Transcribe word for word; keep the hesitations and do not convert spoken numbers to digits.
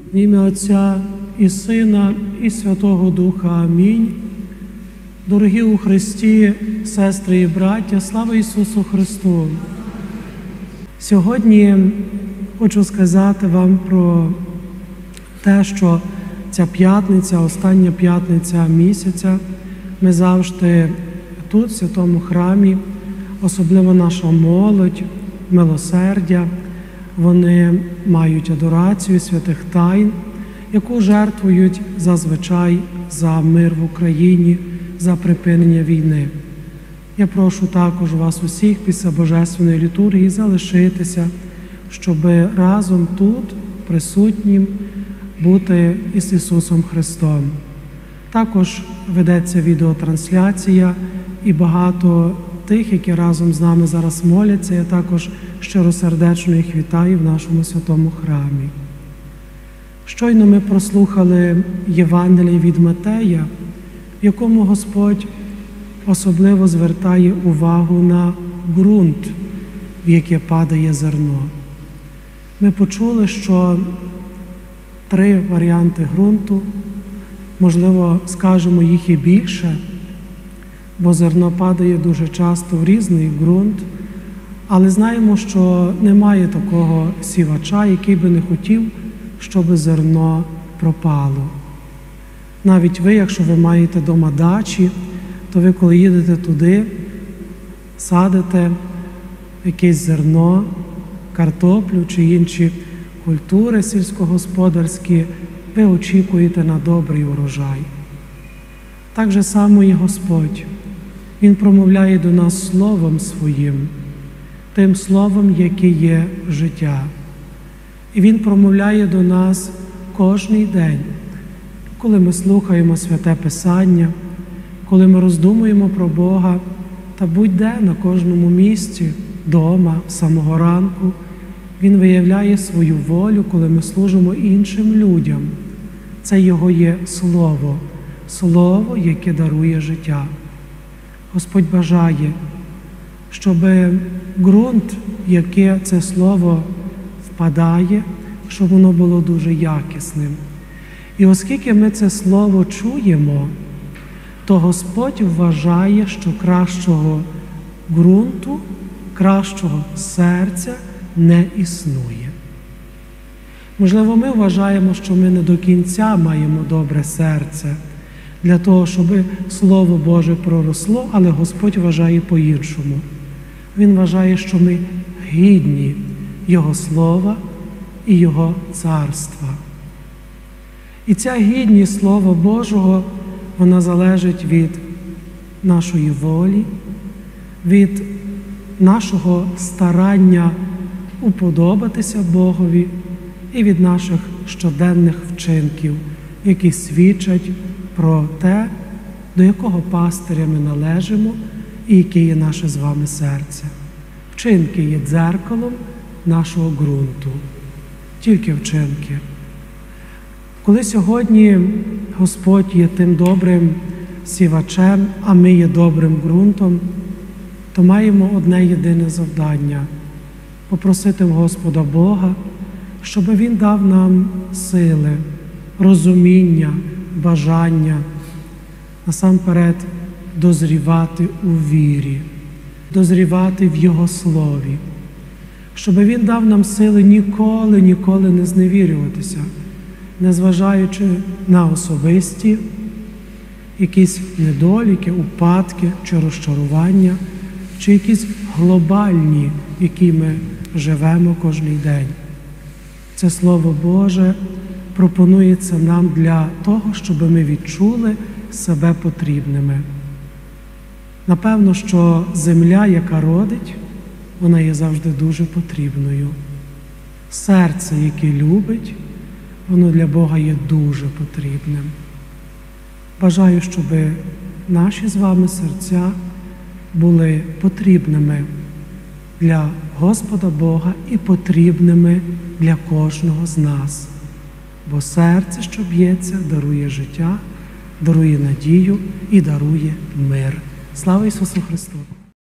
В ім'я Отця і Сина, і Святого Духа. Амінь. Дорогі у Христі, сестри і браття, слава Ісусу Христу! Сьогодні хочу сказати вам про те, що ця п'ятниця, остання п'ятниця місяця, ми завжди тут, в святому храмі, особливо наша молодь, милосердя, вони мають адорацію святих тайн, яку жертвують зазвичай за мир в Україні, за припинення війни. Я прошу також вас усіх після Божественної літургії залишитися, щоб разом тут, присутнім, бути із Ісусом Христом. Також ведеться відеотрансляція, і багато тих, які разом з нами зараз моляться, я також щиросердечно їх вітаю в нашому святому храмі. Щойно ми прослухали Євангеліє від Матея, в якому Господь особливо звертає увагу на ґрунт, в який падає зерно. Ми почули, що три варіанти ґрунту, можливо, скажемо, їх і більше, бо зерно падає дуже часто в різний ґрунт, але знаємо, що немає такого сівача, який би не хотів, щоб зерно пропало. Навіть ви, якщо ви маєте дома дачі, то ви, коли їдете туди, садите якесь зерно, картоплю чи інші культури сільськогосподарські, ви очікуєте на добрий урожай. Так же само і Господь. Він промовляє до нас Словом Своїм, тим Словом, яке є життя. І Він промовляє до нас кожний день, коли ми слухаємо Святе Писання, коли ми роздумуємо про Бога, та будь-де, на кожному місці, дома, з самого ранку, Він виявляє свою волю, коли ми служимо іншим людям. Це Його є Слово, Слово, яке дарує життя. Господь бажає, щоб ґрунт, в який це Слово впадає, щоб воно було дуже якісним. І оскільки ми це Слово чуємо, то Господь вважає, що кращого ґрунту, кращого серця не існує. Можливо, ми вважаємо, що ми не до кінця маємо добре серце для того, щоб Слово Боже проросло, але Господь вважає по-іншому. Він вважає, що ми гідні Його Слова і Його Царства. І ця гідність Слова Божого, вона залежить від нашої волі, від нашого старання уподобатися Богові і від наших щоденних вчинків, які свідчать про те, до якого пастиря ми належимо і яке є наше з вами серце. Вчинки є дзеркалом нашого ґрунту. Тільки вчинки. Коли сьогодні Господь є тим добрим сівачем, а ми є добрим ґрунтом, то маємо одне єдине завдання – попросити в Господа Бога, щоб Він дав нам сили, розуміння, бажання, насамперед дозрівати у вірі, дозрівати в Його Слові, щоб Він дав нам сили ніколи, ніколи не зневірюватися, незважаючи на особисті якісь недоліки, упадки чи розчарування, чи якісь глобальні, які ми живемо кожний день. Це Слово Боже пропонується нам для того, щоб ми відчули себе потрібними. Напевно, що земля, яка родить, вона є завжди дуже потрібною. Серце, яке любить, воно для Бога є дуже потрібним. Бажаю, щоб наші з вами серця були потрібними для Господа Бога і потрібними для кожного з нас. Бо серце, що б'ється, дарує життя, дарує надію і дарує мир. Слава Ісусу Христу!